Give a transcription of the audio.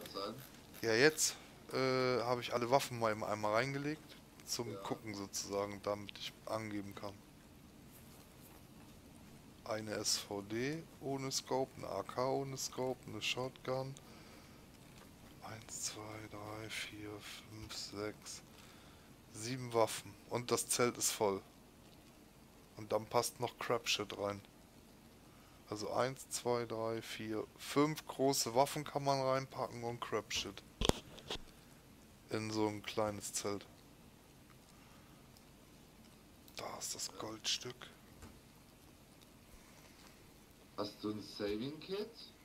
gerade sagen. Ja, jetzt habe ich alle Waffen mal einmal reingelegt, zum Ja. Gucken sozusagen, damit ich angeben kann. Eine SVD ohne Scope, eine AK ohne Scope, eine Shotgun. 1, 2, 3, 4, 5, 6, 7 Waffen. Und das Zelt ist voll. Und dann passt noch Crapshit rein. Also 1, 2, 3, 4, 5 große Waffen kann man reinpacken und Crapshit. In so ein kleines Zelt. Da ist das Goldstück. Hast du ein Saving Kit?